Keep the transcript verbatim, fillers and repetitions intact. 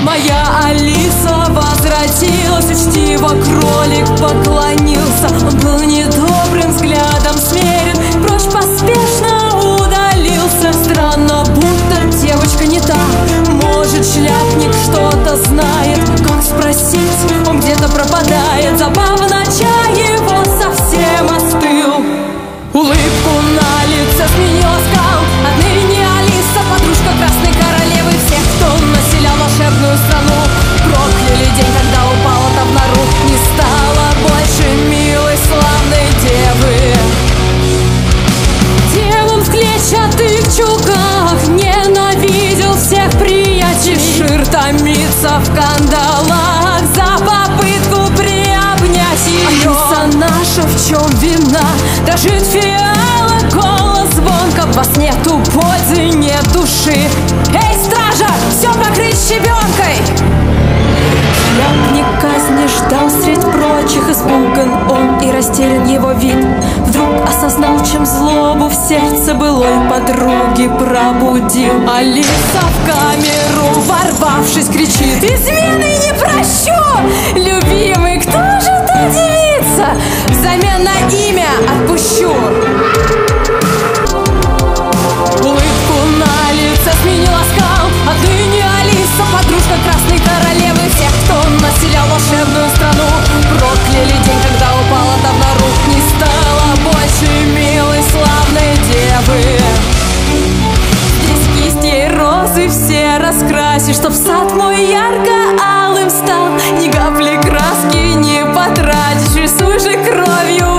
Моя Алиса возвратилась, учтиво кролик поклонился. Он был недобрым взглядом смерен, прочь поспешно удалился. Странно, будто девочка не та. Может, шляпник что-то знает, как спросить, он где-то пропадает. Забавно, чай его совсем остыл. Улыбку на лице сменил оскал. Отныне Алиса подружка Красной Королевы. Всех, кто населял волшебную страну, прокляли день, когда упала та в нору. Не стало больше милой славной девы. Девам в клетчатых чулках ненавидел всех приятелей. Чешир томится в кандалах за попытку приобнять ее. Алиса наша, в чем вина? Дрожит фиала, голос звонко. Во сне тупой пользы, нет души. Эй, стража, все покрыть щебенкой! Шляпник казни ждал средь прочих. Испуган он и растерян его вид. Вдруг осознал, чем злобу в сердце былой подруги пробудил. Алиса в камеру, ворвавшись, кричит: измены не прощу! Любимый, кто же та девица? Взамен на имя отпущу. Улыбку на лице сменил оскал. Отныне Алиса подружка Красной Королевы. Всех, кто населял волшебную страну, прокляли день, когда упала та в нору. Не стало больше милой славной девы. Здесь кисти и розы все раскрасишь, чтоб сад мой ярко-алым стал. Ни капли краски не потратишь, рисуй же кровью